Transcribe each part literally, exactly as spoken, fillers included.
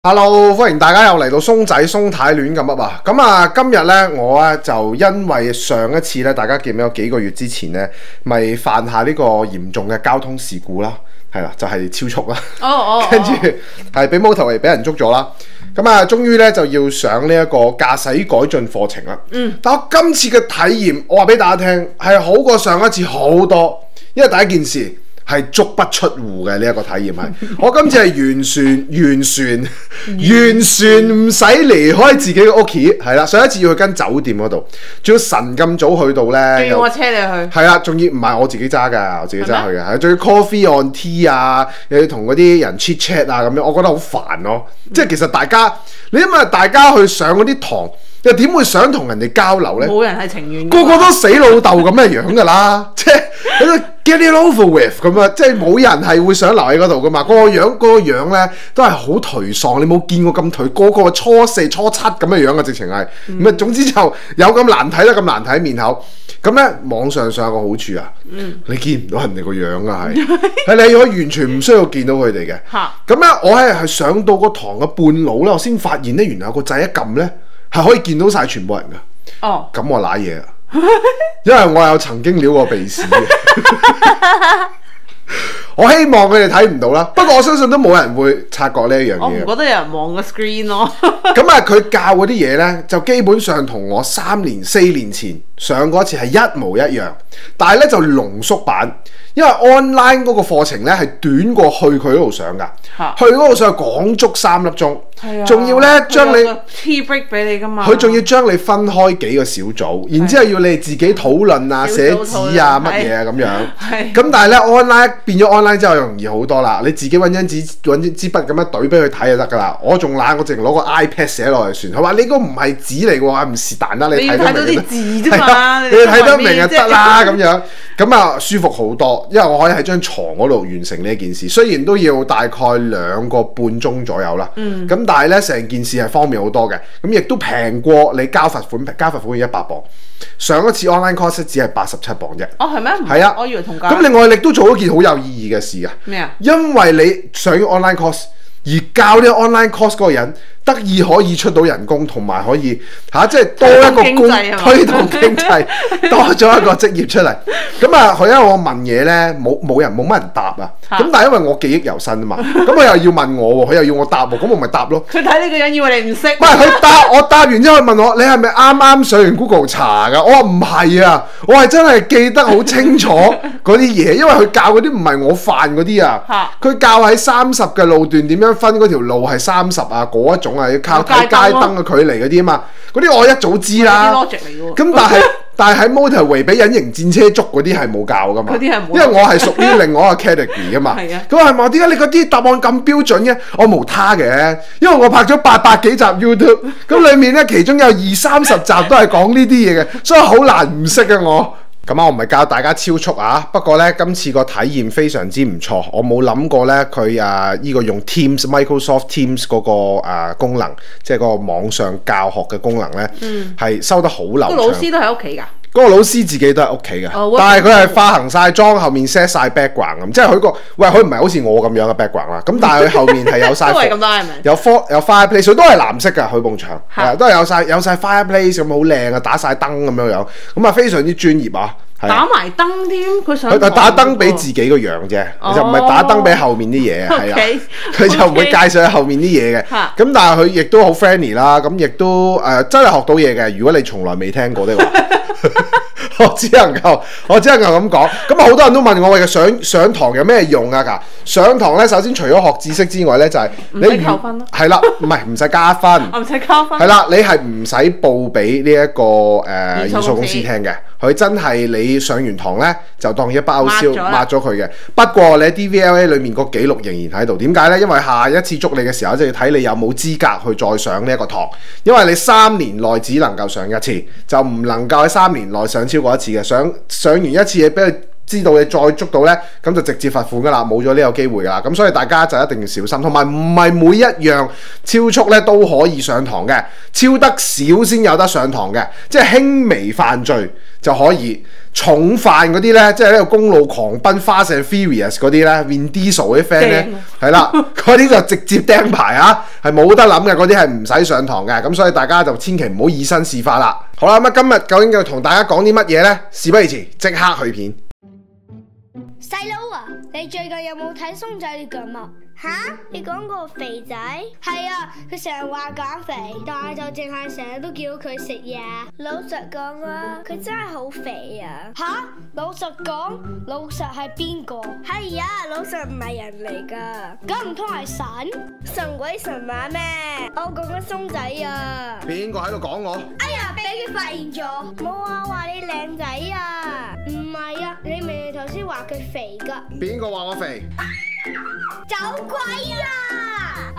Hello， 歡迎大家又嚟到鬆仔鬆太亂咁噏啊！咁啊，今日咧我咧就因為上一次咧，大家記唔記得有幾個月之前咧，咪犯下呢個嚴重嘅交通事故啦，係啦，就係、是、超速啦。哦哦。跟住係俾摩托嚟俾人捉咗啦。咁啊，終於咧就要上呢一個駕駛改進課程啦。嗯。但我今次嘅體驗，我話俾大家聽係好過上一次好多，因為第一件事。係足不出戶嘅呢一個體驗係，我今次係完全完全完全唔使離開自己嘅屋企，係啦，上一次要去間酒店嗰度，仲要晨咁早去到咧， 仲要我車你去，係啊，仲要唔係我自己揸㗎，我自己揸去嘅，係仲要 coffee on tea 啊，又要同嗰啲人 chat chat 啊咁樣，我覺得好煩咯，嗯、即係其實大家你因為大家去上嗰啲堂。又點會想同人哋交流呢？冇人係情願， 個個都死老豆咁嘅樣㗎啦，即係 get it over with 咁啊！即係冇人係會想留喺嗰度㗎嘛。嗰、嗰個樣嗰、嗰個樣呢都係好頹喪，你冇見過咁頹，個個初四初七咁嘅樣啊，直情係咁啊！嗯、總之就有咁難睇啦，咁難睇面口。咁呢網上上有個好處啊，嗯、你見唔到人哋個樣啊，係係你可以完全唔需要見到佢哋嘅。咁呢，我係係上到個堂嘅半路呢，我先發現呢，原來有個掣一撳呢。係可以見到晒全部人噶，哦，咁我瀨嘢啦，因為我有曾經撩過鼻屎嘅，我希望佢哋睇唔到啦。不過我相信都冇人會察覺呢一樣嘢。我唔覺得有人望個 screen 咯。 咁啊，佢教嗰啲嘢呢，就基本上同我三年、四年前上過一次係一模一樣，但係呢就濃縮版。因為 online 嗰個課程咧係短過去佢嗰度上㗎，啊、去嗰度上講足三粒鐘，仲、啊、要咧將你 tea break 俾你㗎嘛， 佢仲要將你分開幾個小組，然之後要你自己討論啊、寫紙啊、乜嘢啊咁樣。咁但係咧 online 變咗 online 之後容易好多啦，你自己揾張紙揾支筆咁樣懟俾佢睇就得㗎啦。我仲懶，我淨攞個 iPad 寫落去算。佢話你嗰個唔係紙嚟㗎喎，唔是但啦，你睇得明嘅。 你睇到啲字啫嘛， 你睇得明就得啦咁樣，咁啊舒服好多。因為我可以喺張床嗰度完成呢一件事，雖然都要大概兩個半鐘左右啦。嗯。咁但係咧，成件事係方便好多嘅，咁亦都平過你交罰款，交罰款要一百磅。上一次 online course 只係八十七磅啫。 哦，係咩？ 係啊。 我以為同價。 咁另外你都做咗件好有意義嘅事啊。 咩啊？ 因為你上咗 online course 而教呢個 online course 嗰個人。得意可以出到人工，同埋可以嚇、啊，即係多一個工推動經濟，多咗一個職業出嚟。咁啊，佢因為我問嘢咧，冇冇人冇乜人答啊。咁但係因為我記憶猶新啊嘛，咁佢又要問我喎，佢又要我答喎，咁我咪答咯。 佢睇呢個人以為你唔識。唔係佢答我答完之後，佢問我：你係咪啱啱上完 Google 查㗎？我話唔係啊，我係真係記得好清楚嗰啲嘢，因為佢教嗰啲唔係我犯嗰啲啊。佢教喺三十嘅路段點樣分嗰條路係三十啊嗰一種。係要靠睇街燈嘅距離嗰啲啊嘛，嗰啲我一早知啦。咁但係但係喺 motorway 俾隱形戰車捉嗰啲係冇教噶嘛。因為我係屬於另外一個 category 噶嘛。佢話係咪點解你嗰啲答案咁標準嘅？我無他嘅，因為我拍咗八百幾集 YouTube， 咁裡面咧其中有二三十集都係講呢啲嘢嘅，所以好難唔識嘅我。咁啊，我唔係教大家超速啊，不過呢，今次個體驗非常之唔錯，我冇諗過呢，佢啊呢個用 Teams Microsoft Teams 嗰個啊功能，即係嗰個網上教學嘅功能呢，係、嗯、收得好流暢。個老師都喺屋企㗎。嗰個老師自己都喺屋企嘅，哦、但係佢係化行晒妝，後面 set 晒 background 咁，即係佢個喂佢唔係好似我咁樣嘅 background 啦。咁但係佢後面係有晒，有 for 有 fireplace，佢都係藍色㗎，佢埲牆係都係有晒有曬 fireplace 咁好靚啊，打晒燈咁樣樣，咁啊非常之專業啊。 打埋燈添，佢想佢打燈俾自己個樣啫，哦、就唔係打燈俾後面啲嘢，係啊，佢就唔會介紹後面啲嘢嘅。咁但係佢亦都好 friendly 啦，咁亦都誒、呃、真係學到嘢嘅。如果你從來未聽過的話，我只能夠我只能夠咁講。咁啊好多人都問我喂，上上堂有咩用啊？㗎上堂咧，首先除咗學知識之外咧，就係、是、你唔扣分咯， 係啦，唔係唔使加分， 唔使加分， 係啦，你係唔使報俾呢一個誒驗數公司聽嘅。佢真係你上完堂呢，就當一包歐燒抹咗佢嘅。不過你喺 D V L A 裏面個記錄仍然喺度。點解呢？因為下一次捉你嘅時候，就要睇你有冇資格去再上呢一個堂。因為你三年內只能夠上一次，就唔能夠喺三年內上超過一次嘅。上上完一次嘢俾佢知道你再捉到呢，咁就直接罰款噶啦，冇咗呢個機會噶啦。咁所以大家就一定要小心，同埋唔係每一樣超速呢都可以上堂嘅，超得少先有得上堂嘅，即係輕微犯罪就可以。重犯嗰啲呢，即係呢個公路狂奔 Fast and Furious 嗰啲呢 Vin Diesel 啲 friend 呢，係啦，嗰啲就直接釘牌啊，係冇得諗嘅，嗰啲係唔使上堂嘅，咁所以大家就千祈唔好以身試法啦。好啦，咁啊今日究竟要同大家講啲乜嘢呢？事不宜遲，即刻去片。 細佬啊，你最近有冇睇鬆仔啲腳啊？吓？你講個肥仔？係啊，佢成日話減肥，但係就淨係成日都叫佢食嘢。老實講啊，佢真係好肥啊！吓？老實講，老實係邊個？係啊，老實唔係人嚟噶，咁唔通係神？神鬼神馬咩？我講緊鬆仔啊！ 邊個喺度講我？ 哎呀，俾佢發現咗！冇啊，話你靚仔啊！唔係啊，你明明頭先話佢肥噶。 邊個話我肥？ 走鬼啊！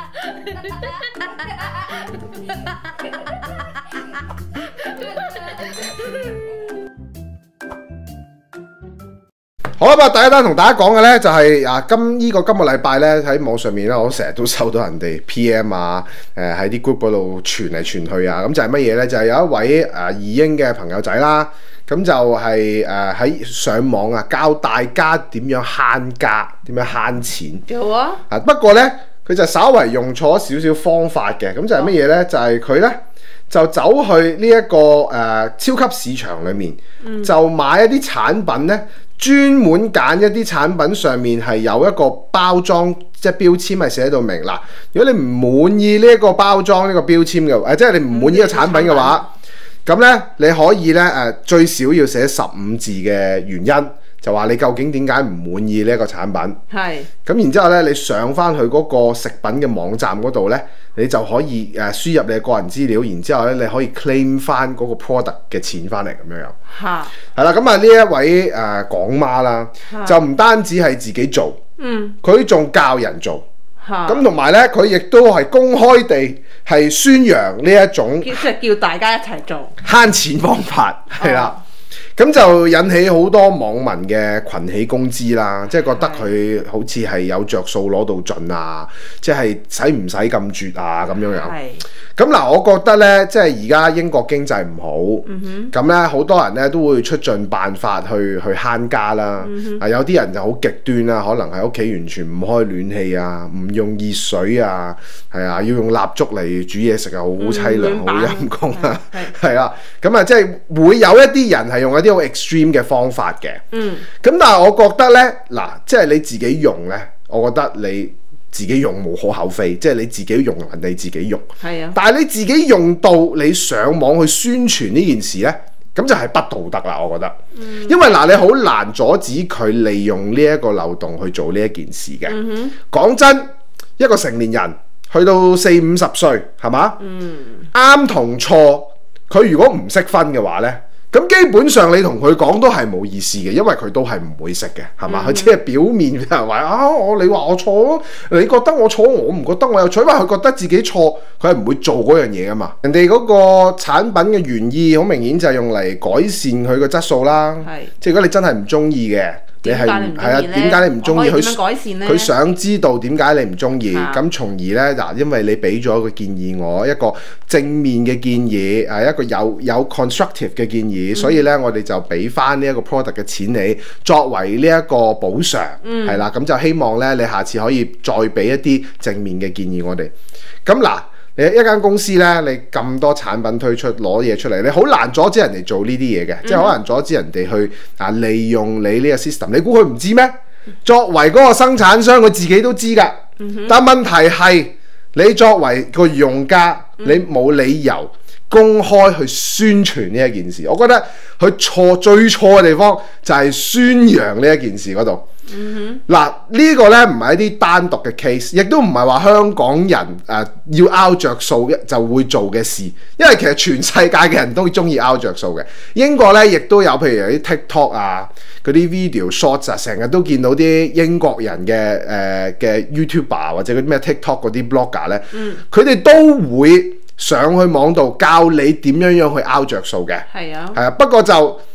好啦，咁第一單同大家講嘅呢，就係啊，今呢、這個今個禮拜呢，喺網上面呢，我成日都收到人哋 P M 啊，誒喺啲 group 嗰度傳嚟傳去啊，咁就係乜嘢呢？就係、是、有一位誒二英嘅朋友仔啦，咁就係誒喺上網啊教大家點樣慳家，點樣慳錢。 幾好啊！ 啊不過呢，佢就稍為用錯少少方法嘅，咁就係乜嘢呢？就係、是、佢呢，就走去呢、這、一個誒、呃、超級市場裏面，嗯、就買一啲產品呢。專門揀一啲產品上面係有一個包裝，即係標籤係寫到明嗱。如果你唔滿意呢一個包裝呢、呢個標籤嘅，誒即係你唔滿意呢個產品嘅話，咁呢你可以呢誒、呃、最少要寫十五字嘅原因，就話你究竟點解唔滿意呢一個產品。係。咁然之後呢，你上翻去嗰個食品嘅網站嗰度呢，你就可以誒輸入你嘅個人資料，然之後呢，你可以 claim 翻嗰個 product 嘅錢翻嚟咁樣樣。嚇。係啦，咁啊呢一位誒、呃、港媽啦，就唔單止係自己做，嗯，佢仲教人做。嚇。咁同埋呢，佢亦都係公開地係宣揚呢一種， 即係叫大家一齊做慳錢方法，係啦。咁就引起好多網民嘅群起攻之啦，即係覺得佢好似係有着數攞到盡啊，即係使唔使咁絕啊咁樣樣。咁嗱，我覺得呢，即係而家英國經濟唔好，咁呢好多人呢都會出盡辦法去去慳家啦。嗯、啊，有啲人就好極端啦，可能喺屋企完全唔開暖氣啊，唔用熱水啊，係啊，要用蠟燭嚟煮嘢食啊，好凄涼，好陰功啊，係啦。咁啊，即係會有一啲人係用一啲好 extreme 嘅方法嘅。嗯。咁但係我覺得呢，嗱，即係你自己用呢，我覺得你自己用無可厚非，即係你自己用，人哋自己用。係啊。但係你自己用到你上網去宣傳呢件事呢，咁就係不道德啦，我覺得。嗯。因為嗱，你好難阻止佢利用呢一個漏洞去做呢一件事嘅。嗯哼。講真，一個成年人去到四五十歲，係嘛？嗯。啱同錯，佢如果唔識分嘅話呢，咁基本上你同佢講都係冇意思嘅，因為佢都係唔會識嘅，係嘛？佢只係表面係話啊，我你話我錯，你覺得我錯，我唔覺得我有錯，因為佢覺得自己錯，佢係唔會做嗰樣嘢噶嘛。人哋嗰個產品嘅原意好明顯就係用嚟改善佢個質素啦。係，即係如果你真係唔中意嘅。你係係啊？點解你唔中意佢？佢想知道點解你唔中意，咁從而呢，嗱，因為你俾咗個建議我一個正面嘅建議，係一個有有 constructive 嘅建議，嗯、所以呢，我哋就俾翻呢一個 product 嘅錢你作為呢一個補償，係、嗯、啦，咁就希望呢，你下次可以再俾一啲正面嘅建議我哋。咁嗱。你一間公司呢，你咁多產品推出攞嘢出嚟，你好難阻止人哋做呢啲嘢嘅，嗯、即係好難阻止人哋去啊利用你呢個 system。你估佢唔知咩？作為嗰個生產商，佢自己都知㗎。嗯、哼但問題係，你作為個用家，嗯、你冇理由公開去宣傳呢一件事。我覺得佢錯最錯嘅地方就係宣揚呢一件事嗰度。嗱、嗯哼，呢個呢唔係一啲單獨嘅 case， 亦都唔係話香港人誒、呃、要拗着數就會做嘅事，因為其實全世界嘅人都中意拗着數嘅。英國呢亦都有，譬如有啲 TikTok 啊，嗰啲 video shorts 啊，成日都見到啲英國人嘅誒嘅 YouTuber 或者嗰啲咩 TikTok 嗰啲 blogger 呢，佢哋、嗯、都會上去網度教你點樣樣去拗着數嘅。係啊，係啊，不過就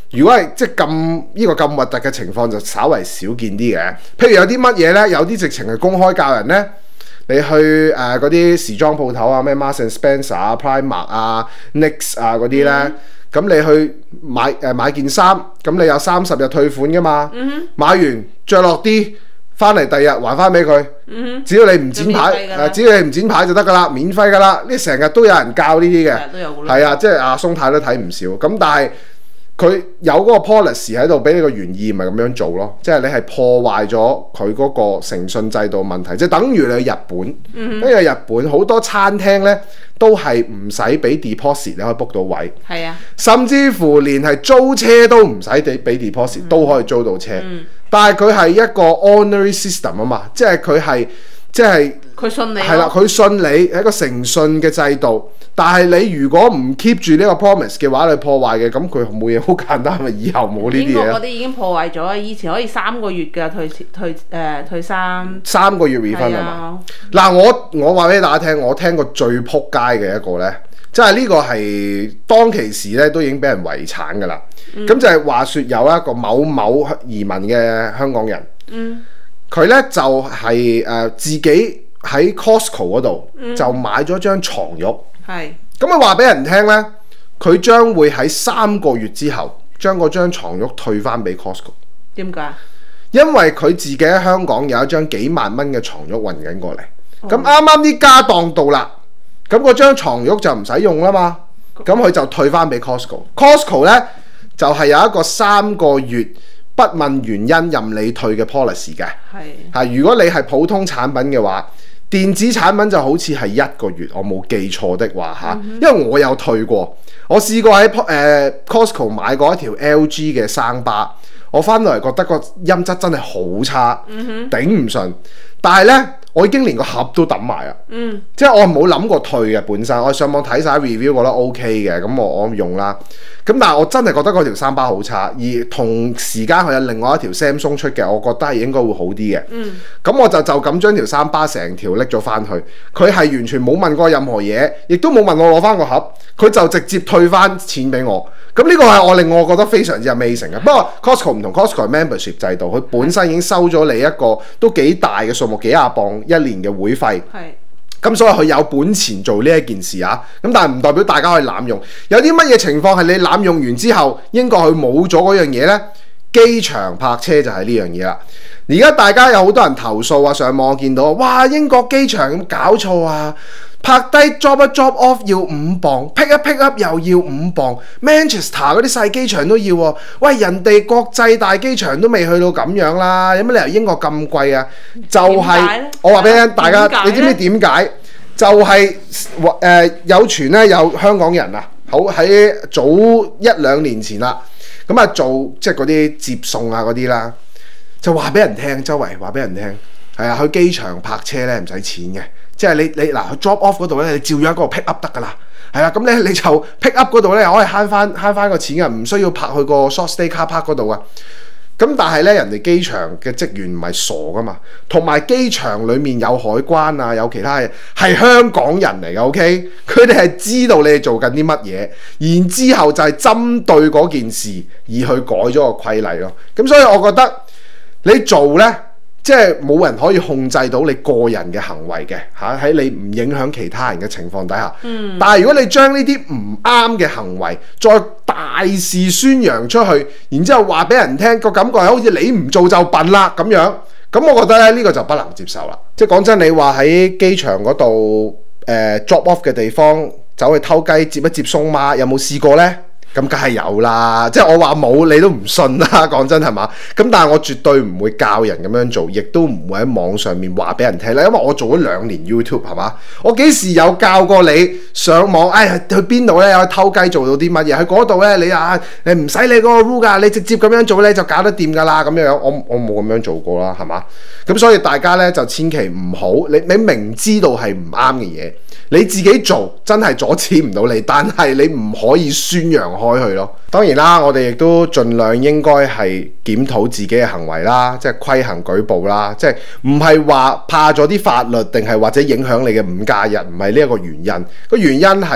如果係即係咁呢個咁核突嘅情況，就稍為少見啲嘅。譬如有啲乜嘢呢？有啲直情係公開教人呢。你去誒嗰啲時裝鋪頭啊，咩 Marks and Spencer 啊、Primark 啊、N Y X 啊嗰啲呢。咁、嗯、你去買誒、呃、買件衫，咁你有三十日退款噶嘛？嗯、哼買完着落啲，翻嚟第日還翻俾佢。嗯、只要你唔剪牌，誒只要你唔剪牌就得噶啦，免費噶啦。呢成日都有人教呢啲嘅，係啊，即係阿松太都睇唔少。咁但係佢有嗰個 policy 喺度，俾你個原意咪咁樣做咯。即係你係破壞咗佢嗰個誠信制度問題，即係等於你去日本，嗯、因為日本好多餐廳呢都係唔使俾 deposit，你可以 book 到位。係啊，甚至乎連係租車都唔使俾 deposit，嗯、都可以租到車。嗯、但係佢係一個 honorary system 啊嘛，即係佢係即係佢信你係啦，佢信你係一個誠信嘅制度。但係你如果唔 keep 住呢個 promise 嘅話，你破壞嘅，咁佢冇嘢好簡單，咪以後冇呢啲嘢。英國嗰啲已經破壞咗，以前可以三個月嘅退退誒、呃、退衫。三個月 refund 係嘛？嗱，我我話俾大家聽，我聽過最撲街嘅一個呢，即係呢個係當其時呢都已經俾人遺產㗎啦。咁、嗯、就係話説有一個某某移民嘅香港人，佢、嗯、呢就係、是、誒、呃、自己喺 Costco 嗰度就買咗張床褥。係，咁啊話俾人聽呢，佢將會喺三個月之後將嗰張床褥退翻俾 Costco。點解？因為佢自己喺香港有一張幾萬蚊嘅床褥運緊過嚟，咁啱啱啲家當到啦，咁嗰張床褥就唔使用啦嘛，咁佢就退翻俾 Costco。Costco 呢就係、是、有一個三個月不問原因任你退嘅 policy 嘅。係，係如果你係普通產品嘅話。電子產品就好似係一個月，我冇記錯的話嚇，嗯、哼因為我有退過，我試過喺誒、呃、Costco 買過一條 L G 嘅生巴，我翻到嚟覺得個音質真係好差，嗯、哼頂唔順，但係呢，我已經連個盒都抌埋啦，嗯、即係我冇諗過退嘅本身，我上網睇晒 review 覺得 OK 嘅，咁我我用啦。咁但係我真係覺得嗰條三巴好差，而同時間佢有另外一條 Samsung 出嘅，我覺得係應該會好啲嘅。咁、嗯、我就就咁將條三巴成條拎咗翻去，佢係完全冇問過任何嘢，亦都冇問我攞翻個盒，佢就直接退翻錢俾我。咁呢個係我令我覺得非常之 amazing 嘅。不過 Costco 唔同 Costco 係 membership 制度，佢本身已經收咗你一個都幾大嘅數目，幾廿磅一年嘅會費。係。咁所以佢有本錢做呢一件事啊，咁但係唔代表大家可以濫用。有啲乜嘢情況係你濫用完之後，英國佢冇咗嗰樣嘢呢？機場泊車就係呢樣嘢啦。而家大家有好多人投訴啊，上網我見到，哇！英國機場咁搞錯啊！拍低 drop 一 drop off 要五磅 ，pick 一 pick up 又要五磅 ，Manchester 嗰啲細機場都要喎、啊。喂，人哋國際大機場都未去到咁樣啦，有乜理由英國咁貴啊？就係、是、我話俾你聽，大家你知唔知點解？就係、是、誒、呃、有傳咧，有香港人啊，好喺早一兩年前啦，咁啊做即係嗰啲接送啊嗰啲啦，就話俾人聽，周圍話俾人聽，係啊，去機場泊車咧唔使錢嘅。即係你你嗱去 drop off 嗰度咧，你照樣喺嗰度 pick up 得㗎啦，係啦，咁咧你就 pick up 嗰度咧可以慳翻慳翻個錢㗎，唔需要泊去個 short stay car park 嗰度啊。咁但係咧，人哋機場嘅職員唔係傻㗎嘛，同埋機場裡面有海關啊，有其他嘢係香港人嚟嘅 ，OK？佢哋係知道你哋做緊啲乜嘢，然之後就係針對嗰件事而去改咗個規例咯。咁所以我覺得你做咧。即係冇人可以控制到你個人嘅行為嘅嚇，喺你唔影響其他人嘅情況底下。嗯、但係如果你將呢啲唔啱嘅行為再大肆宣揚出去，然之後話俾人聽，個感覺係好似你唔做就笨啦咁樣，咁我覺得咧呢、呢個就不能接受啦。即係講真，你話喺機場嗰度誒 drop off 嘅地方走去偷雞接一接鬆媽，有冇試過呢？咁梗係有啦，即係我話冇你都唔信啦，講真係嘛？咁但係我絕對唔會教人咁樣做，亦都唔會喺網上面話俾人聽啦。因為我做咗兩年 YouTube 係嘛，我幾時有教過你上網？哎，去邊度咧？有偷雞做到啲乜嘢？去嗰度咧，你啊，你唔使你嗰個 rule 㗎，你直接咁樣做咧就搞得掂㗎啦。咁樣樣，我我冇咁樣做過啦，係嘛？咁所以大家咧就千祈唔好，你你明知道係唔啱嘅嘢。你自己做真係阻止唔到你，但係你唔可以宣揚開去咯。當然啦，我哋亦都盡量應該係檢討自己嘅行為啦，即係規行矩步啦，即係唔係話怕咗啲法律，定係或者影響你嘅五假日，唔係呢一個原因。個原因係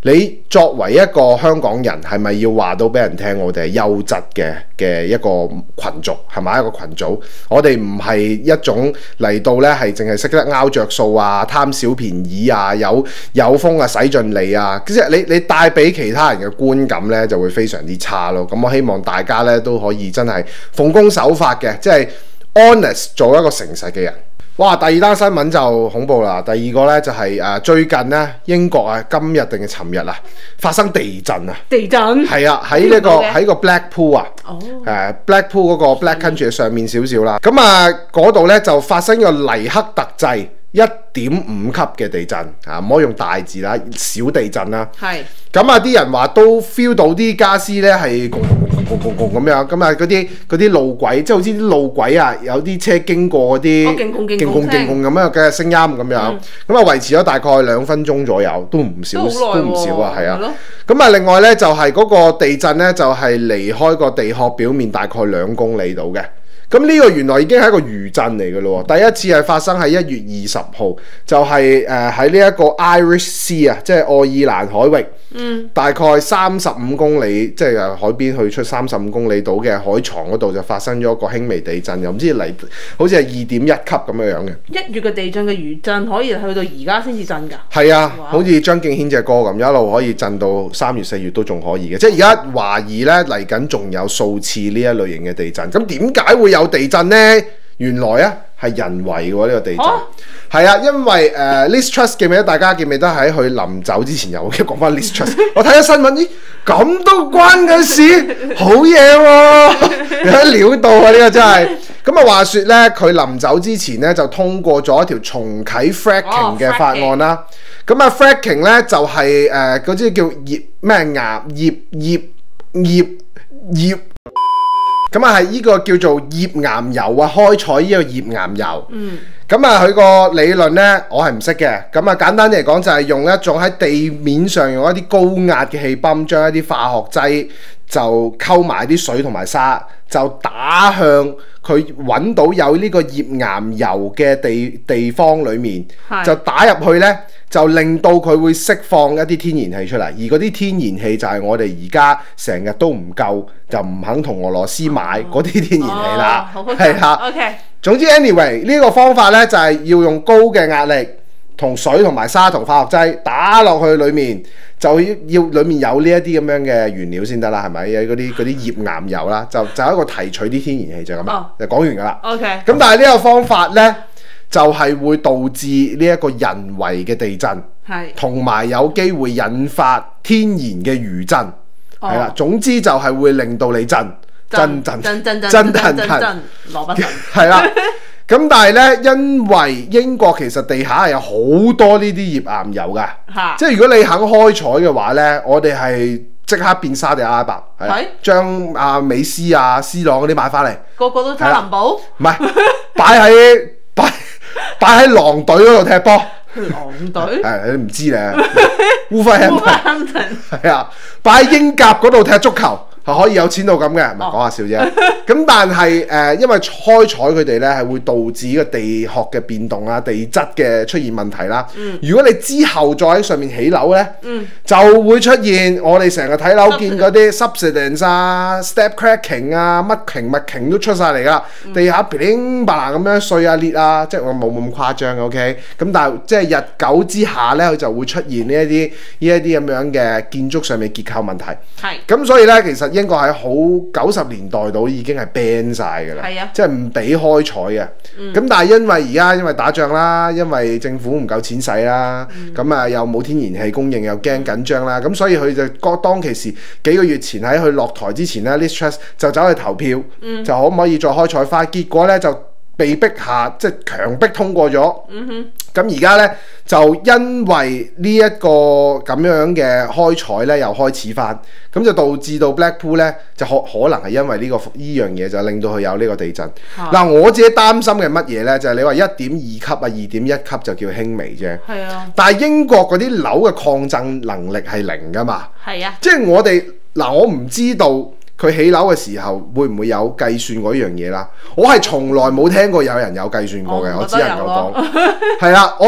你作為一個香港人，係咪要話到俾人聽，我哋係優質嘅嘅一個群族，係咪一個群組？我哋唔係一種嚟到呢，係淨係識得拗着數啊、貪小便宜啊、有有風啊、使盡利啊，即係你你帶俾其他人嘅觀感呢，就會非常之差咯。咁我希望大家呢，都可以真係奉公守法嘅，即係 honest 做一個誠實嘅人。哇！第二單新聞就恐怖啦。第二個呢，就係、是、誒、呃、最近呢，英國啊，今日定係尋日啊，發生地震啊！ 地震係啊，喺呢、這個喺個 Blackpool 啊，誒、 哦呃、Blackpool 嗰個 Black Country 嘅上面少少啦。咁啊嗰度呢，就發生個黎克特制一點五級嘅地震啊，唔可以用大字啦，小地震啦。 係。 咁啊啲人話都 feel 到啲家私呢係轟轟轟轟轟咁樣，咁啊嗰啲嗰啲路軌，即係好似啲路軌啊，有啲車經過嗰啲勁轟勁勁轟勁轟咁樣嘅聲音咁樣，咁啊、嗯、維持咗大概兩分鐘左右，都唔少，都唔少啊，係啊。咁啊另外呢，就係、是、嗰個地震呢，就係、是、離開個地殼表面大概兩公里度嘅。咁呢個原來已經係一個餘震嚟嘅咯喎，第一次係發生喺一月二十號，就係誒喺呢一個 Irish Sea 啊，即係愛爾蘭海域，嗯，大概三十五公里，即係誒海邊去出三十五公里度嘅海床嗰度就發生咗一個輕微地震，又唔知嚟好似係二點一級咁樣樣嘅。一月嘅地震嘅餘震可以去到而家先至震㗎？ 係啊，好似張敬軒隻歌咁，一路可以震到三月四月都仲可以嘅，即係而家懷疑咧嚟緊仲有數次呢一類型嘅地震。咁點解會有地震呢？原來啊係人為嘅喎，呢個地震係啊，因為誒、呃、Liz Truss 記唔記得？大家記唔記得喺佢臨走之前有講翻 Liz Truss？我睇咗新聞，咦咁都關佢事，好嘢喎！有啲料到啊！呢、這個真係咁啊。話說咧，佢臨走之前咧就通過咗一條重啟 fracking 嘅法案啦。咁啊、哦、fracking 咧就係誒嗰啲叫頁咩岩頁頁頁頁。咁啊，係呢個叫做頁岩油啊，開採呢個頁岩油。嗯。咁啊，佢個理論呢，我係唔識嘅。咁啊，簡單啲嚟講，就係用一種喺地面上用一啲高壓嘅氣泵，將一啲化學劑就溝埋啲水同埋沙，就打向佢揾到有呢個頁岩油嘅地地方裡面，就打入去呢，就令到佢會釋放一啲天然氣出嚟。而嗰啲天然氣就係我哋而家成日都唔夠，就唔肯同俄羅斯買嗰啲天然氣啦。係啦。OK。總之 anyway 呢個方法呢，就係要用高嘅壓力同水同埋沙同化學劑打落去裡面，就要要裡面有呢一啲咁樣嘅原料先得啦，係咪？有嗰啲嗰啲頁岩油啦，就就一個提取啲天然氣就咁啦，oh. 就講完噶啦。OK。咁但係呢個方法呢，就係、是、會導致呢一個人為嘅地震，係同埋有機會引發天然嘅餘震，係啦、oh.。總之就係會令到你震。震震震震震震震震，羅不神係啦。咁但係咧，因為英國其實地下係有好多呢啲頁岩油噶，即係如果你肯開採嘅話咧，我哋係即刻變沙地阿拉伯，係將阿美斯啊、C 朗嗰啲買翻嚟， 個個都揸林寶， 唔係擺喺擺擺喺狼隊嗰度踢波。 狼隊係你唔知咧，烏菲亨頓係啊，擺喺英甲嗰度踢足球。係可以有錢到咁嘅，唔係講下笑啫。咁但係誒、呃，因為開採佢哋咧係會導致個地殼嘅變動啊、地質嘅出現問題啦。嗯、如果你之後再喺上面起樓咧，嗯、就會出現我哋成日睇樓見嗰啲 subsidence 啊、step cracking 啊、乜瓊乜瓊都出晒嚟噶啦。嗯、地下噼零啪咁樣碎啊裂啊，即係我冇咁誇張嘅 OK。咁但係即係日久之下咧，佢就會出現呢一啲呢一啲咁樣嘅建築上面結構問題。係咁是，所以咧其實。英國喺好九十年代度已經係 ban 晒㗎啦，啊、即係唔俾開採嘅。咁、嗯、但係因為而家因為打仗啦，因為政府唔夠錢使啦，咁啊、嗯、又冇天然氣供應，又驚緊張啦，咁所以佢就當其時幾個月前喺佢落台之前咧 Liz Truss 就走去投票，嗯、就可唔可以再開採翻？結果咧就被逼下即係強迫通過咗。咁而家咧就因為呢一個咁樣嘅開採咧又開始翻，咁就導致到 Blackpool 咧就可可能係因為呢、這個呢樣嘢就令到佢有呢個地震。嗱、啊，我自己擔心嘅乜嘢咧，就係、是、你話一點二級啊、二點一級就叫輕微啫。係啊。但係英國嗰啲樓嘅抗震能力係零㗎嘛。係啊。即係我哋嗱，我唔知道。佢起樓嘅時候會唔會有計算嗰樣嘢啦？我係從來冇聽過有人有計算過嘅，我，我只能夠講係啦。我喺即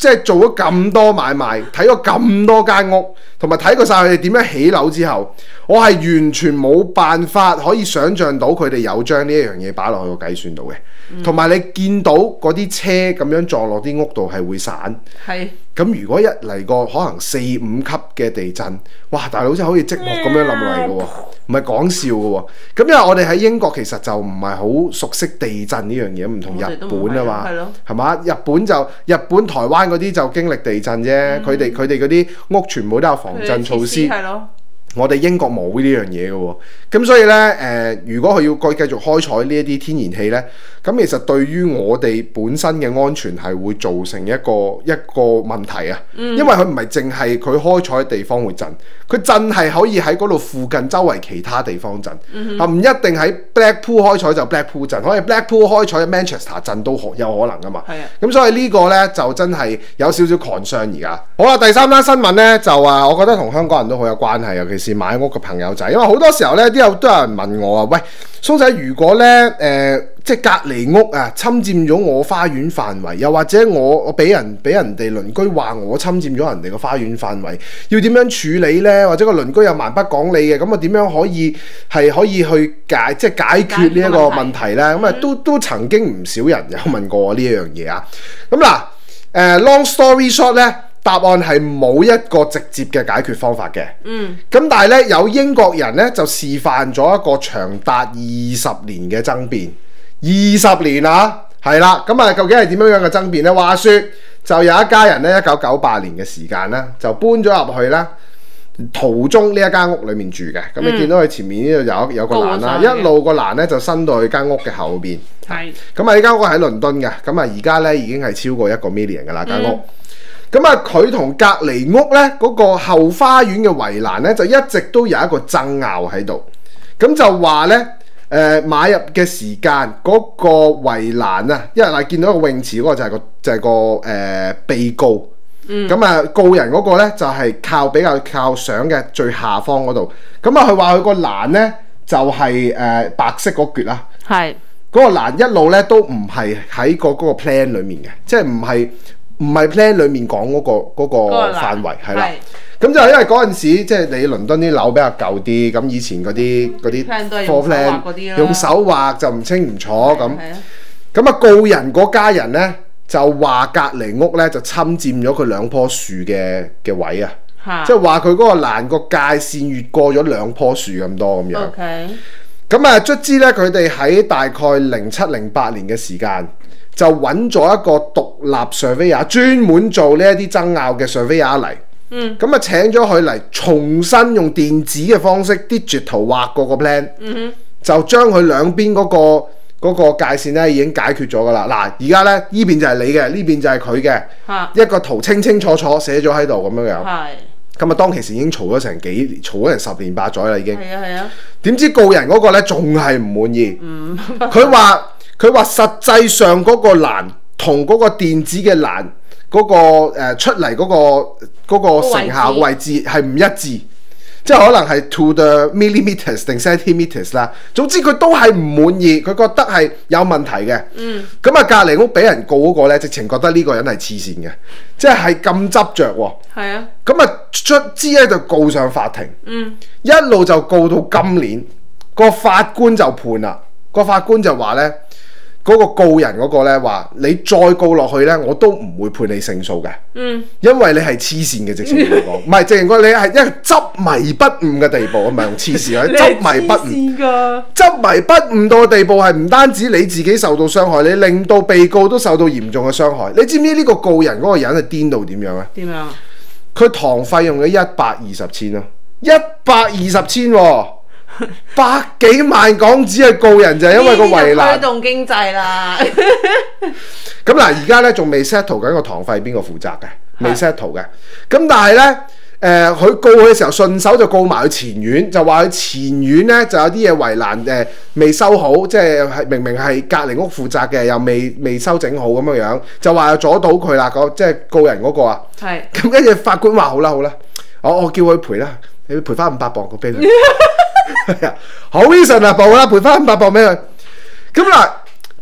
即係做咗咁多買賣，睇過咁多間屋，同埋睇過晒佢哋點樣起樓之後，我係完全冇辦法可以想像到佢哋有將呢一樣嘢擺落去個計算度嘅。同埋、嗯、你見到嗰啲車咁樣撞落啲屋度係會散。係。咁如果一嚟個可能四五級嘅地震，哇！大佬真係好似積木咁樣冧落嚟嘅喎，唔係講笑嘅喎。咁因為我哋喺英國其實就唔係好熟悉地震呢樣嘢，唔同日本啊嘛，係嘛？日本就日本、台灣嗰啲就經歷地震啫，佢哋佢哋嗰啲屋全部都有防震措施。我哋英國冇呢樣嘢嘅喎，咁所以呢，誒、呃，如果佢要繼繼續開採呢一啲天然氣呢，咁其實對於我哋本身嘅安全係會造成一個一個問題啊，嗯、因為佢唔係淨係佢開採嘅地方會震，佢震係可以喺嗰度附近周圍其他地方震，啊唔、嗯、哼一定喺 Blackpool 開採就 Blackpool 震，可以 Blackpool 開採 Manchester 震都可有可能噶嘛，咁的所以呢個呢，就真係有少少 concern 而家。好啦，第三單新聞呢，就話我覺得同香港人都好有關係，尤其是是買屋嘅朋友仔，因為好多時候咧，啲有都有人問我啊，喂，蘇仔，如果咧誒、呃，即係隔離屋啊，侵佔咗我花園範圍，又或者我我俾人俾人哋鄰居話我侵佔咗人哋個花園範圍，要點樣處理咧？或者個鄰居又蠻不講理嘅，咁啊點樣可以係可以去解即係解決呢一個問題咧？咁啊都都曾經唔少人有問過我呢一樣嘢啊。咁嗱，誒、呃、long story short 咧。答案係冇一個直接嘅解決方法嘅。嗯。咁但係咧，有英國人咧就示範咗一個長達二十年嘅爭辯。二十年啊，係啦。咁啊，究竟係點樣樣嘅爭辯咧？話說就有一家人咧，一九九八年嘅時間咧，就搬咗入去啦。途中呢一間屋裡面住嘅。咁、嗯、你見到佢前面呢度有有個欄啦，一路個欄咧就伸到去間屋嘅後邊。係是。咁啊，呢間屋喺倫敦嘅。咁啊，而家咧已經係超過一個 million 㗎啦間屋。嗯咁啊，佢同隔離屋呢嗰、嗰個後花園嘅圍欄呢，就一直都有一個爭拗喺度。咁就話呢，誒、呃、買入嘅時間嗰、嗰個圍欄啊，因為嗱見到一個泳池嗰個就係個就係、係、個誒、呃、被告。咁啊、嗯，告人嗰個呢就係、係、靠比較靠上嘅最下方嗰度。咁啊，佢話佢個欄呢就係、係、誒、呃、白色嗰橛啦。係是。嗰個欄一路呢都唔係喺個嗰個 plan 裡面嘅，即係唔係。唔係 plan 裡面講嗰、嗰個嗰、嗰個範圍係啦，咁就因為嗰陣時即係你倫敦啲樓比較舊啲，咁以前嗰啲嗰啲 floor plan 用手畫就唔清唔楚咁，咁啊告人嗰家人呢，就話隔離屋呢就侵佔咗佢兩棵樹嘅嘅位啊，即係話佢嗰個欄個界線越過咗兩棵樹咁多咁樣。Okay. 咁啊卒之呢，佢哋喺大概零七零八年嘅時間。就揾咗一個獨立 surveyor 專門做呢一啲爭拗嘅 surveyor 嚟，嗯，咁啊請咗佢嚟重新用電子嘅方式 digital 畫過個 plan，嗯哼，就將佢兩邊嗰個嗰個界線咧已經解決咗噶啦。嗱，而家咧呢邊就係你嘅，呢邊就係佢嘅，哈一個圖清清楚楚寫咗喺度咁樣樣，係是，咁啊當其時已經嘈咗成幾年，嘈咗成十年八載啦已經，係啊係啊，點知告人嗰個咧仲係唔滿意，嗯，佢話。佢話實際上嗰個欄同嗰個電子嘅欄嗰個、呃、出嚟嗰、嗰個嗰、嗰個成效位置係唔一致，即係可能係 to the millimeters 定 centimeters 啦。總之佢都係唔滿意，佢覺得係有問題嘅。嗯。咁啊，隔離屋俾人告嗰個咧，直情覺得呢個人係黐線嘅，即係係咁執着喎。係啊。咁啊，卒之咧就告上法庭。嗯。一路就告到今年，個法官就判啦。個法官就話咧。嗰個告人嗰個咧話：你再告落去咧，我都唔會判你勝訴嘅。嗯，因為你係黐線嘅，直情嚟講，唔係直情講你係一個執迷不悟嘅地步，唔係用黐線啊，執迷不悟。執迷不悟到嘅地步係唔單止你自己受到傷害，你令到被告都受到嚴重嘅傷害。你知唔知呢個告人嗰個人係癲到點樣啊？點樣？佢堂費用咗一百二十千咯，一百二十千喎。百幾萬港紙嘅告人就係因為個圍欄推動經濟啦。咁嗱，而家咧仲未 settle 緊個堂費邊個負責嘅，未 settle 嘅。咁但係咧，誒、呃，佢告佢嘅時候順手就告埋佢前院，就話佢前院咧就有啲嘢圍欄誒未收好，即係係明明係隔離屋負責嘅，又未未修整好咁樣樣，就話又阻到佢啦。嗰即係告人嗰個啊。係是。咁跟住法官話好啦好啦，我我叫佢賠啦，你賠翻五百磅個俾佢。係啊，好 reasonable 啦，賠翻五百磅俾佢。咁嗱，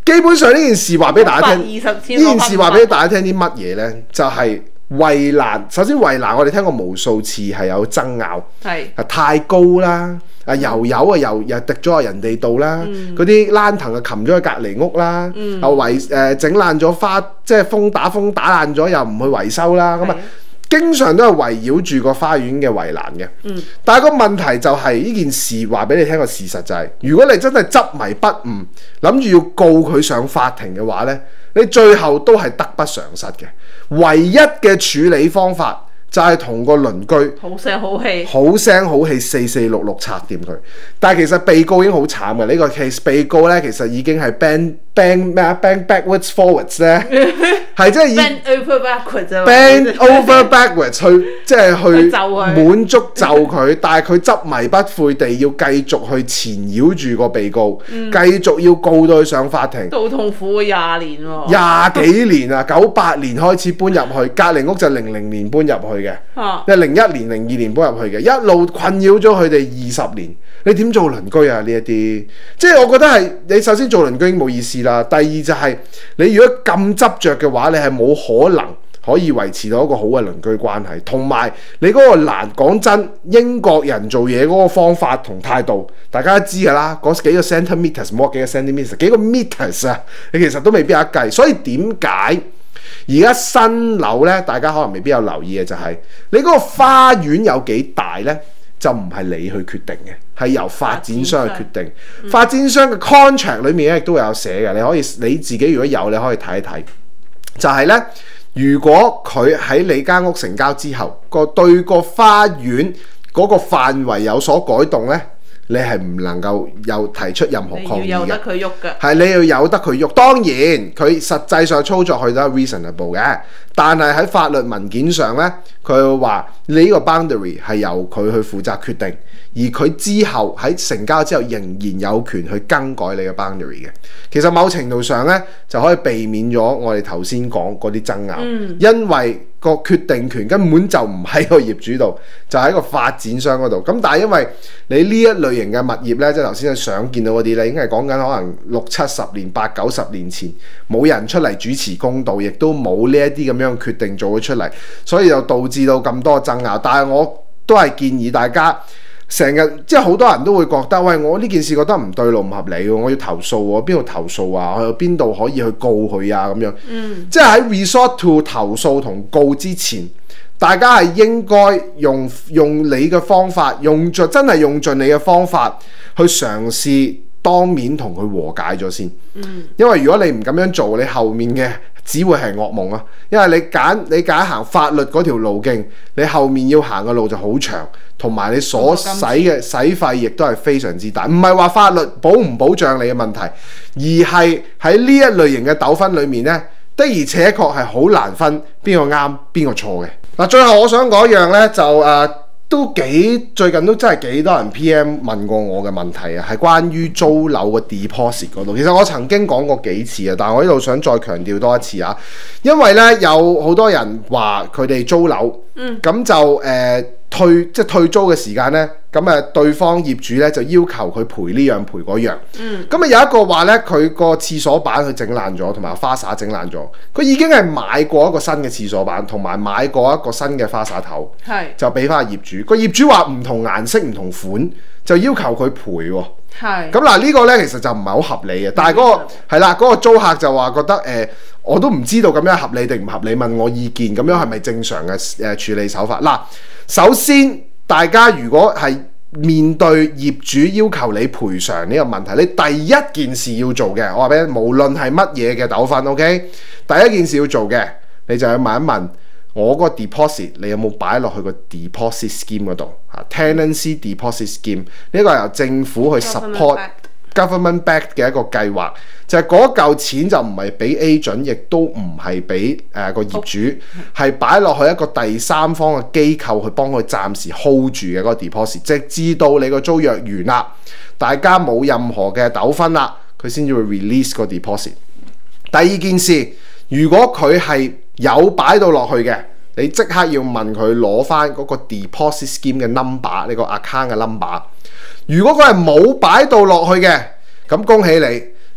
基本上呢件事話俾大家聽， 呢件事話俾大家聽啲乜嘢呢？就係、是、圍欄。首先圍欄我哋聽過無數次係有爭拗， 係啊太高啦，啊油油啊又又滴咗喺人哋度啦，嗰啲欄藤啊擒咗去隔離屋啦， 嗯、 又維誒整爛咗花，即係風打風打爛咗又唔去維修啦，咁啊經常都係圍繞住個花園嘅圍欄嘅。嗯、但係個問題就係、是、呢件事話俾你聽個事實就係、是，如果你真係執迷不悟，諗住要告佢上法庭嘅話呢，你最後都係得不償失嘅。唯一嘅處理方法就係同個鄰居好聲好氣， 好聲好氣四四六六拆掂佢。但係其實被告已經好慘嘅呢個 case， 被告呢其實已經係 bang bang 咩啊 bang backwards forwards 咧，係即係以 bend over backwards bend over backwards 去即係去去滿足就佢，但係佢執迷不悔地要繼續去纏繞住個被告， 嗯、 繼續要告到佢上法庭， 都好痛苦喎，廿年喎， 廿幾年啊，九八年開始搬入去，隔離屋就零零年搬入去嘅，即係零一年、零二年搬入去嘅，一路困擾咗佢哋二十年。你點做鄰居啊？呢一啲，即係我覺得係你首先做鄰居已經冇意思啦。第二就係、是、你如果咁執着嘅話，你係冇可能可以維持到一個好嘅鄰居關係。同埋你嗰個欄，講真，英國人做嘢嗰個方法同態度，大家都知㗎啦。嗰幾個 centimeters， 唔好話幾個 centimeters， 幾個 meters 啊，你其實都未必有得計。所以點解而家新樓呢？大家可能未必有留意嘅就係、是、你嗰個花園有幾大呢？就唔係你去決定嘅，係由發展商去決定。發展商嘅 contract 裏面咧亦都有寫嘅，你可以你自己如果有，你可以睇一睇。就係呢，如果佢喺你間屋成交之後，個對個花園嗰個範圍有所改動呢，你係唔能夠有提出任何抗議嘅。 你要由得佢喐嘅。 係你要由得佢喐。當然佢實際上操作佢都係 reasonable 嘅，但係喺法律文件上呢，佢會話你呢個 boundary 係由佢去負責決定，而佢之後喺成交之後仍然有權去更改你嘅 boundary 嘅。其實某程度上呢，就可以避免咗我哋頭先講嗰啲爭拗，嗯、因為個決定權根本就唔喺個業主度，就喺個發展商嗰度。咁但係因為你呢一類型嘅物業呢，即係頭先想見到嗰啲呢，已經係講緊可能六七十年、八九十年前冇人出嚟主持公道，亦都冇呢一啲咁樣決定做咗出嚟，所以就導致到咁多爭拗。但係我都係建議大家。成日即係好多人都會覺得，喂，我呢件事覺得唔對路唔合理喎，我要投訴喎，邊度投訴啊？我去邊度可以去告佢啊？咁樣，嗯、即係喺 resort to 投訴同告之前，大家係應該用用你嘅方法，用盡真係用盡你嘅方法去嘗試當面同佢和解咗先。嗯、因為如果你唔咁樣做，你後面嘅只會係噩夢啊！因為你揀你揀行法律嗰條路徑，你後面要行嘅路就好長。同埋你所使嘅使費亦都係非常之大，唔係話法律保唔保障你嘅問題，而係喺呢一類型嘅糾紛裏面呢，的而且確係好難分邊個啱邊個錯嘅。嗱，最後我想講一樣呢，就誒、呃、都幾最近都真係幾多人 P M 問過我嘅問題啊，係關於租樓嘅 deposit 嗰度。其實我曾經講過幾次啊，但係我呢度想再強調多一次啊，因為呢，有好多人話佢哋租樓，嗯，咁就誒。呃退即係退租嘅時間呢，咁誒對方業主呢就要求佢賠呢樣賠嗰樣。嗯。咁啊有一個話呢，佢個廁所板佢整爛咗，同埋花灑整爛咗。佢已經係買過一個新嘅廁所板，同埋買過一個新嘅花灑頭。係。就俾翻個業主。個業主話唔同顏色唔同款，就要求佢賠喎。係。咁嗱呢個呢，其實就唔係好合理嘅。但係嗰個係啦，嗰個租客就話覺得誒，我都唔知道咁樣合理定唔合理，問我意見，咁樣係咪正常嘅誒處理手法？嗱。首先，大家如果係面對業主要求你賠償呢個問題，你第一件事要做嘅，我話俾你，無論係乜嘢嘅糾紛 OK， 第一件事要做嘅，你就要問一問我個 deposit， 你有冇擺落去個 deposit scheme 嗰度啊 ？Tenancy deposit scheme 呢個由政府去 support government backed 嘅一個計劃，就係嗰嚿錢就唔係俾 agent， 亦都唔係俾誒個業主，係擺落去一個第三方嘅機構去幫佢暫時 hold 住嘅嗰個 deposit， 直至到你個租約完啦，大家冇任何嘅糾紛啦，佢先至會 release 個 deposit。第二件事，如果佢係有擺到落去嘅，你即刻要問佢攞翻嗰個 deposit scheme 嘅 number， 呢個 account 嘅 number。如果佢係冇擺到落去嘅，咁恭喜你，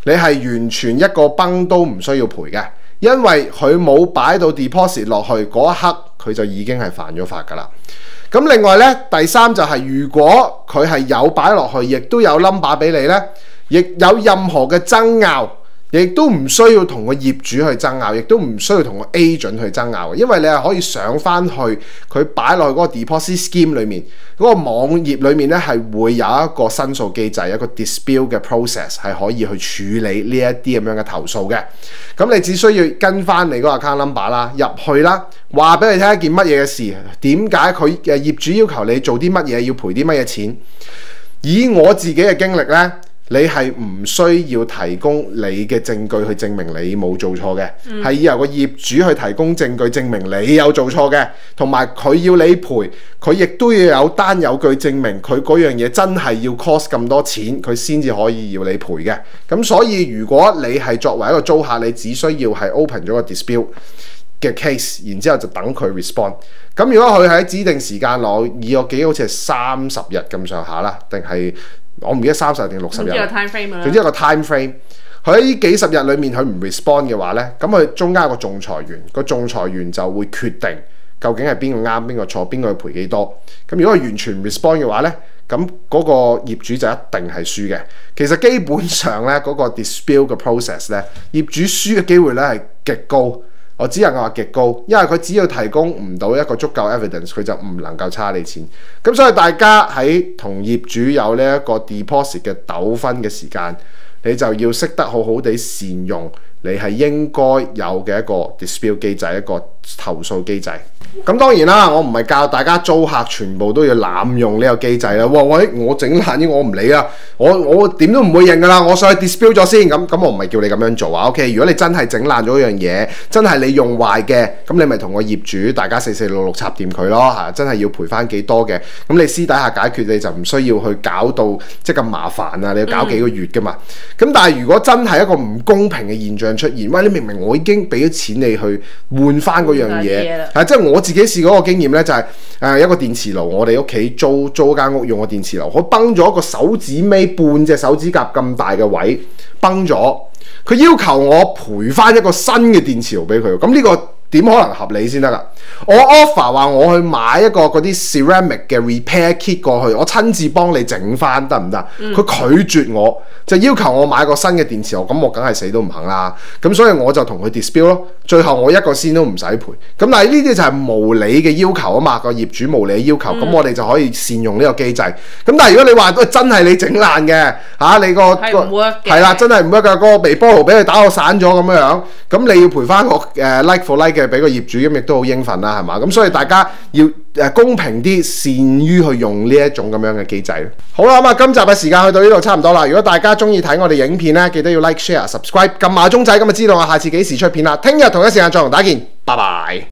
你係完全一個崩都唔需要賠嘅，因為佢冇擺到 deposit 落去嗰一刻，佢就已經係犯咗法㗎啦。咁另外呢，第三就係、是、如果佢係有擺落去，亦都有 number 俾你呢，亦有任何嘅爭拗，亦都唔需要同個業主去爭拗，亦都唔需要同個 agent 去爭拗，因為你係可以上翻去佢擺落去嗰個 deposit scheme 裏面嗰、那個網頁裏面呢，係會有一個申訴機制，一個 dispute 嘅 process 係可以去處理呢一啲咁樣嘅投訴嘅。咁你只需要跟翻你嗰個 account number 啦，入去啦，話俾你聽一件乜嘢嘅事，點解佢嘅業主要求你做啲乜嘢，要賠啲乜嘢錢。以我自己嘅經歷呢，你係唔需要提供你嘅證據去證明你冇做錯嘅，係、嗯、由個業主去提供證據證明你有做錯嘅，同埋佢要你賠，佢亦都要有單有據證明佢嗰樣嘢真係要 cost 咁多錢，佢先至可以要你賠嘅。咁所以如果你係作為一個租客，你只需要係 open 咗個 dispute 嘅 case， 然之後就等佢 respond。咁如果佢喺指定時間內，以我記好似係三十日咁上下啦，定係？我唔記得三十定六十日，總之一個 time frame。佢喺呢幾十日裏面佢唔 respond 嘅話呢，咁佢中間有個仲裁員，個仲裁員就會決定究竟係邊個啱邊個錯，邊個去賠幾多。咁如果佢完全唔 respond 嘅話呢，咁嗰個業主就一定係輸嘅。其實基本上呢，嗰、嗰個 dispute 嘅 process 呢，業主輸嘅機會呢係極高。我只能夠話極高，因為佢只要提供唔到一個足夠 evidence， 佢就唔能夠差你錢。咁所以大家喺同業主有呢一個 deposit 嘅糾紛嘅時間，你就要識得好好地善用你係應該有嘅一個 dispute 機制，一個投訴機制。咁當然啦，我唔係教大家租客全部都要濫用呢個機制啦。哇喂，我整爛啲我唔理啦，我我點都唔會認噶啦，我上去 dispute 咗先。咁咁我唔係叫你咁樣做啊。OK， 如果你真係整爛咗樣嘢，真係你用壞嘅，咁你咪同個業主大家四四六六插掂佢咯嚇。真係要賠翻幾多嘅，咁你私底下解決，你就唔需要去搞到即係咁麻煩啊！你要搞幾個月噶嘛。咁、嗯、但係如果真係一個唔公平嘅現象出現，喂，你明明我已經俾咗錢你去換翻嗰樣嘢，係即係我自己試過個經驗咧，就係、是、誒、呃、一個電磁爐，我哋屋企租租間屋用個電磁爐，佢崩咗一個手指尾半隻手指甲咁大嘅位崩咗，佢要求我賠翻一個新嘅電磁爐俾佢，咁呢個點可能合理先得㗎？我 offer 話我去買一個嗰啲 ceramic 嘅 repair kit 過去，我親自幫你整翻得唔得？佢、嗯、拒絕我，就要求我買個新嘅電磁爐，咁我梗係死都唔肯啦。咁所以我就同佢 dispute 咯。最後我一個仙都唔使賠。咁但係呢啲就係無理嘅要求啊嘛，個業主無理嘅要求，咁、嗯、我哋就可以善用呢個機制。咁但係如果你話都真係你整爛嘅嚇，你個係啦，真係唔得㗎，個微波爐俾佢打到散咗咁樣樣，咁你要賠翻個誒 like for like 嘅俾個業主，咁亦都好應份啦，係嘛？咁所以大家要誒公平啲，善於去用呢一種咁樣嘅機制。好啦，咁啊，今集嘅時間去到呢度差唔多啦。如果大家中意睇我哋影片咧，記得要 like、share、subscribe，撳埋鐘仔，咁就知道我下次幾時出片啦。聽日同一時間再同大家見，拜拜。